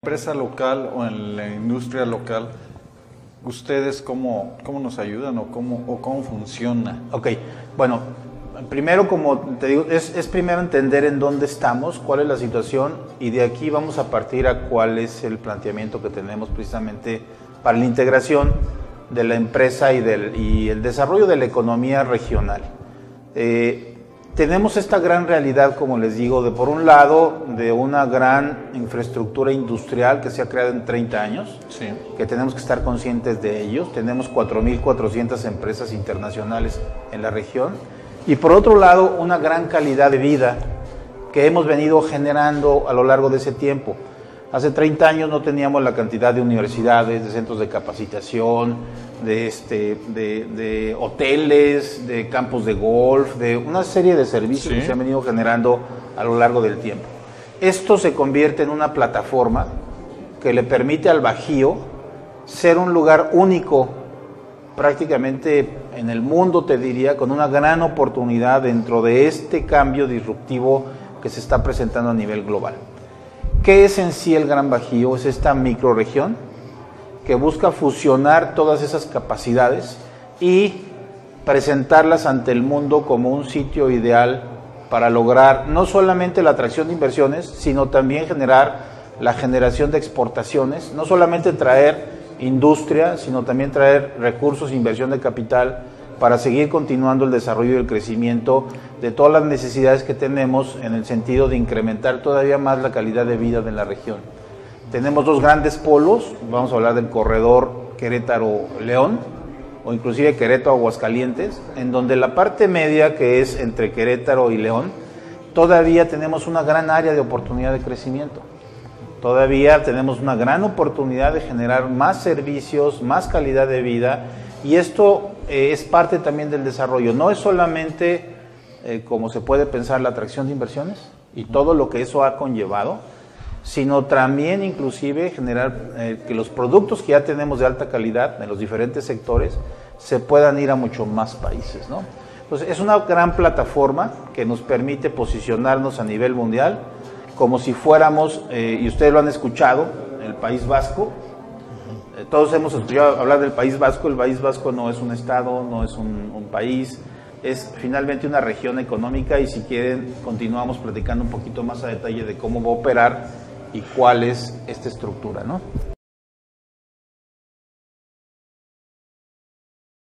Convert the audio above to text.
Empresa local o en la industria local, ¿ustedes cómo nos ayudan o cómo funciona? Ok, bueno, primero, como te digo, es primero entender en dónde estamos, cuál es la situación, y de aquí vamos a partir a cuál es el planteamiento que tenemos precisamente para la integración de la empresa y el desarrollo de la economía regional. Tenemos esta gran realidad, como les digo, de por un lado, de una gran infraestructura industrial que se ha creado en 30 años, Sí. que tenemos que estar conscientes de ellos. Tenemos 4.400 empresas internacionales en la región. Y por otro lado, una gran calidad de vida que hemos venido generando a lo largo de ese tiempo. Hace 30 años no teníamos la cantidad de universidades, de centros de capacitación, de hoteles, de campos de golf, de una serie de servicios Sí. que se han venido generando a lo largo del tiempo. Esto se convierte en una plataforma que le permite al Bajío ser un lugar único, prácticamente en el mundo, te diría, con una gran oportunidad dentro de este cambio disruptivo que se está presentando a nivel global. ¿Qué es en sí el Gran Bajío? Es esta microrregión que busca fusionar todas esas capacidades y presentarlas ante el mundo como un sitio ideal para lograr no solamente la atracción de inversiones, sino también generar la generación de exportaciones, no solamente traer industria, sino también traer recursos, inversión de capital para seguir continuando el desarrollo y el crecimiento de todas las necesidades que tenemos en el sentido de incrementar todavía más la calidad de vida de la región. Tenemos dos grandes polos, vamos a hablar del corredor Querétaro-León, o inclusive Querétaro-Aguascalientes, en donde la parte media, que es entre Querétaro y León, todavía tenemos una gran área de oportunidad de crecimiento. Todavía tenemos una gran oportunidad de generar más servicios, más calidad de vida, y esto es parte también del desarrollo. No es solamente, como se puede pensar, la atracción de inversiones y todo lo que eso ha conllevado, sino también inclusive generar que los productos que ya tenemos de alta calidad en los diferentes sectores se puedan ir a mucho más países, ¿no? Entonces es una gran plataforma que nos permite posicionarnos a nivel mundial como si fuéramos, y ustedes lo han escuchado, el País Vasco. Todos hemos escuchado hablar del País Vasco. El País Vasco no es un estado, no es un país, es finalmente una región económica, y si quieren continuamos platicando un poquito más a detalle de cómo va a operar y cuál es esta estructura, ¿no?